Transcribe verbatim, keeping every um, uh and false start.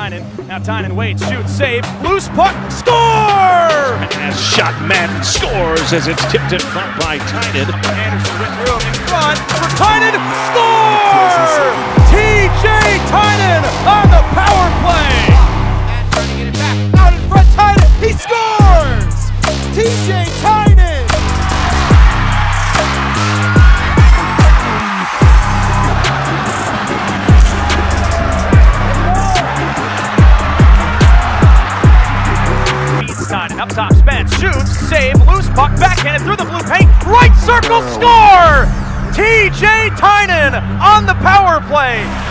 Tynan. Now Tynan waits, shoots, save, loose puck, score! As shot man scores as it's tipped in front by Tynan. Anderson with room in front for Tynan, score! T J Tynan on the power play! And trying to get it back. Out in front, Tynan, he scores! T J Tynan! Tynan up top, Spence shoots, save, loose puck, backhanded through the blue paint, right circle, score! T J Tynan on the power play.